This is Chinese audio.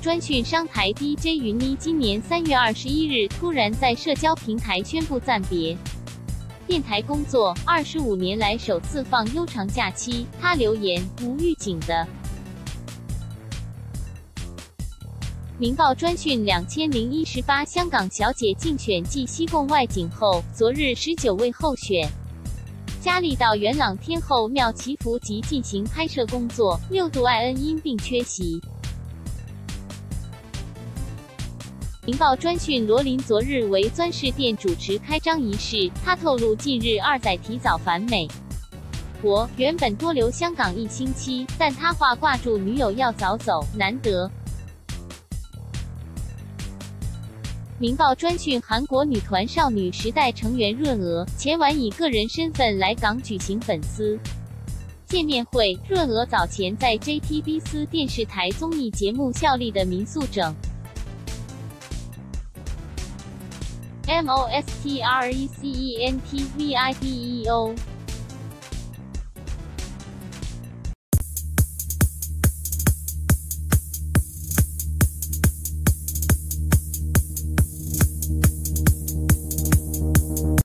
专讯商台 DJ 云妮今年3月21日突然在社交平台宣布暂别电台工作，25年来首次放悠长假期。她留言：无预警的。明报专讯2018香港小姐竞选继西贡外景后，昨日19位候选佳丽到元朗天后庙祈福及进行拍摄工作，6度艾恩因病缺席。明报专讯罗琳昨日为钻石店主持开张仪式，她透露近日2载提早返美国，原本多留香港1星期，但她话挂住女友要早走，难得。明报专讯韩国女团少女时代成员润娥前晚以个人身份来港举行粉丝见面会，润娥早前在 JTBC 电视台综艺节目效力的民宿整MOSTRECENTVIDEO